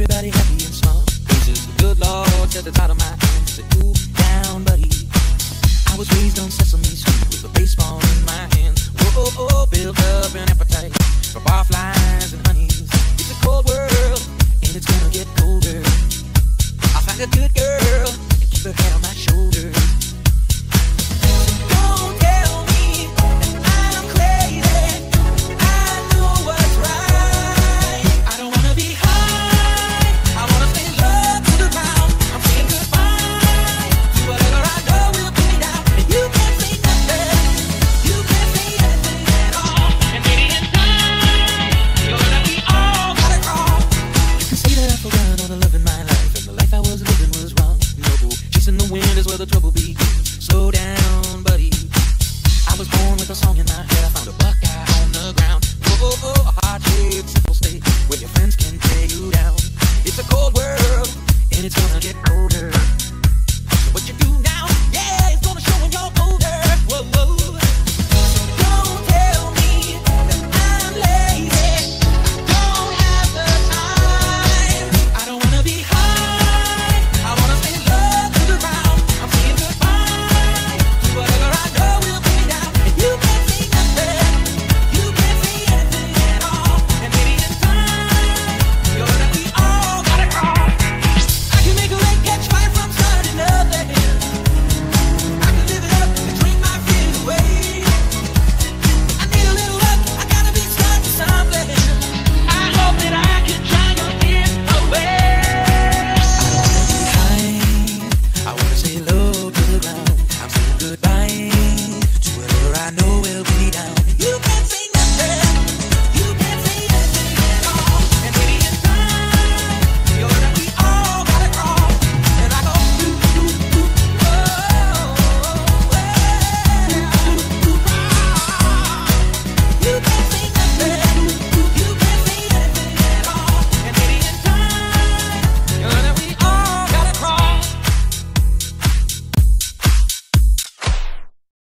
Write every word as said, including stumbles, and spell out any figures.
everybody happy and small. Praises the good Lord to the top of my hands. Said, ooh, down, buddy. I was raised on Sesame Street with a baseball in my hands. Whoa, oh, oh, built up an appetite for barflies and honeys. It's a cold world, and it's gonna get colder. I'll find a good girl and keep her head on my shoulder. Don't tell me that I'm crazy. I know what's right. I don't wanna be high. I wanna stay low to the ground. I'm saying goodbye to whatever I know will bring me down. And you can't say nothing. You can't say anything at all. And maybe in time, you're gonna be all got it wrong. You can say that I forgot all the love in my life, and the life I was living was wrong. No, chasing the wind is where the trouble begins.